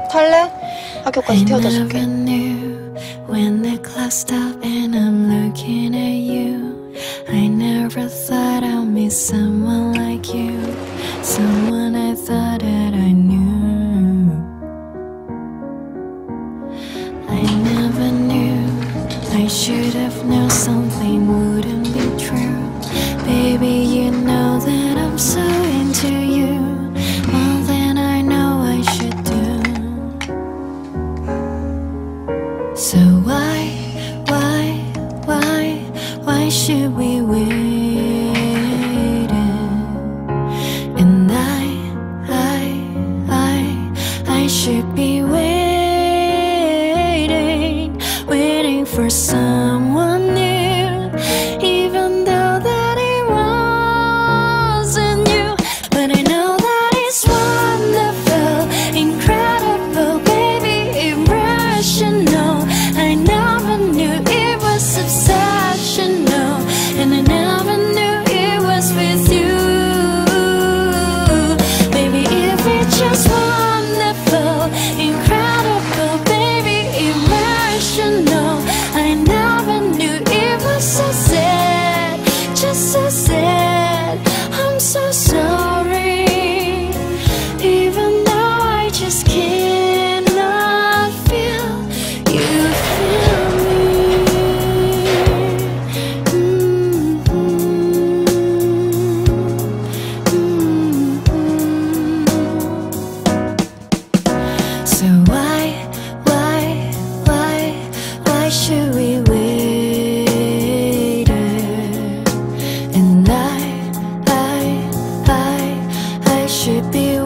탈래? 학교까지 태워다 줄게. When the clock stopped and I'm looking at you, I never thought I'd meet someone like you, someone I thought that I knew. I never knew, I should have known something wouldn't be true. Baby, you know that I'm so into you, more than I know I should do. So why should we wait? And I should be waiting for someone new, even though that it wasn't you. But I know that it's wonderful, incredible, baby, irrational. I never knew it was obsessional, and I never knew it was with you. Baby, if it's just wonderful, incredible, baby, irrational. I never knew it was so sad, just so sad. I'm so sorry, even though I just cannot feel you feel me. So why should we wait? And I should be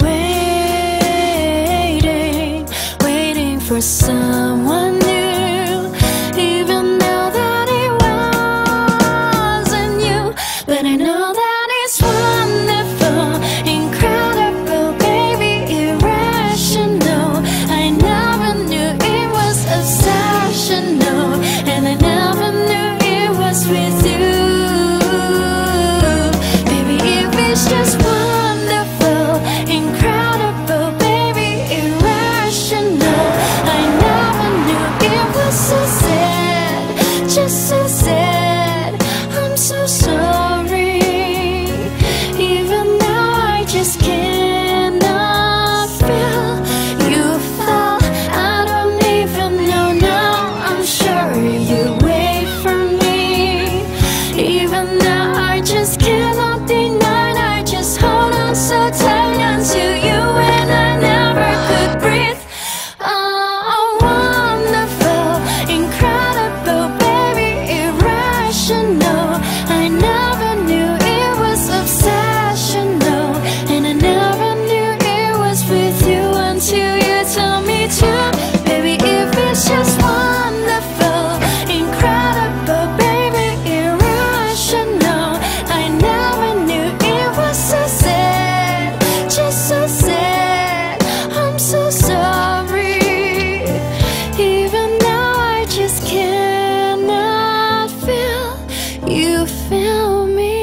waiting for someone new, even though that it wasn't you. But I know that it's wonderful, incredible, baby, irrational. I never knew it was obsessional, and I never knew it was with you. Baby, if it's just wonderful, incredible, baby, irrational. I never knew it was so sad, just so sad. I'm so sorry, even though I just cannot feel you fell. I don't even know now, I'm sure you wait for me, even though I just cannot deny. I just hold on so tight onto you, and I never could breathe. Oh, wonderful, incredible, baby, irrational. I never knew it was obsessional, and I never knew it was with you until you told me to. Baby, if it's just wonderful, incredible, baby, irrational. I never knew it was so sad, just so sad. I'm so sorry, even though I just cannot feel you feel me.